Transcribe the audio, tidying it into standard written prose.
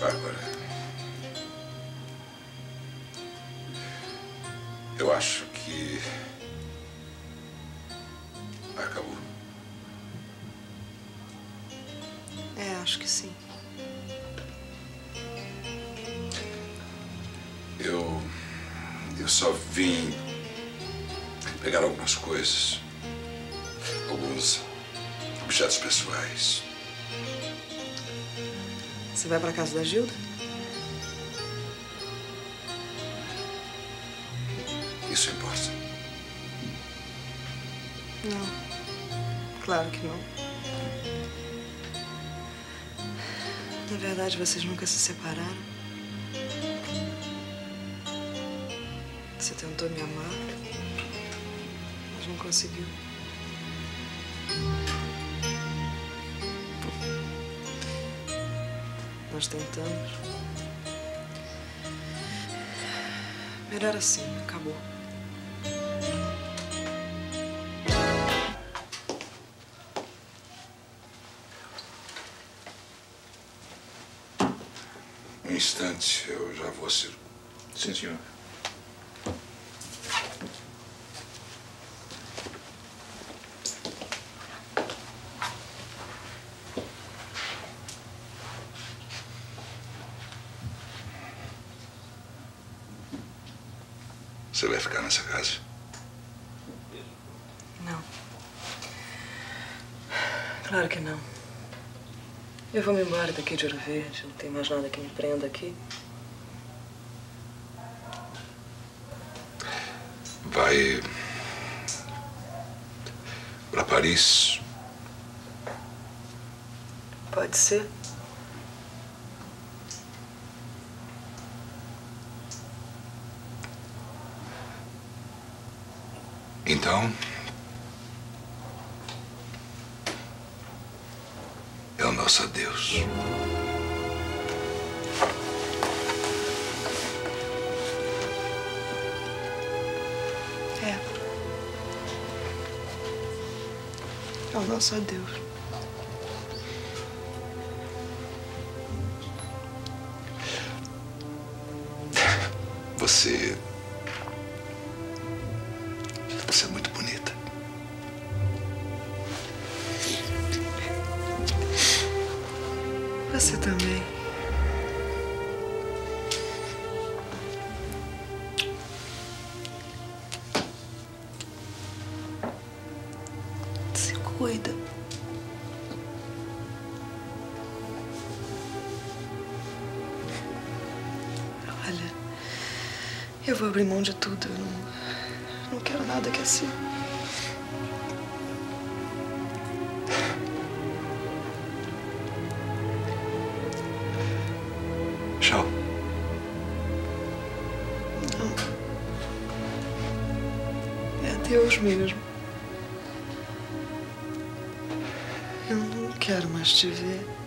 Bárbara, eu acho que acabou. É, acho que sim. Eu só vim pegar algumas coisas, alguns objetos pessoais. Você vai pra casa da Gilda? Isso importa? Não. Claro que não. Na verdade, vocês nunca se separaram. Você tentou me amar, mas não conseguiu. Nós tentamos. Melhor assim, acabou. Um instante, eu já vou, Ciro. Sim, senhor. Você vai ficar nessa casa? Não. Claro que não. Eu vou me embora daqui de Ouro Verde. Não tem mais nada que me prenda aqui. Vai para Paris? Pode ser. Então, é o nosso adeus. É. É o nosso adeus. Você é muito bonita. Você também. Se cuida. Olha, eu vou abrir mão de tudo. Eu não quero nada que é seu. Tchau. Não. É adeus mesmo. Eu não quero mais te ver.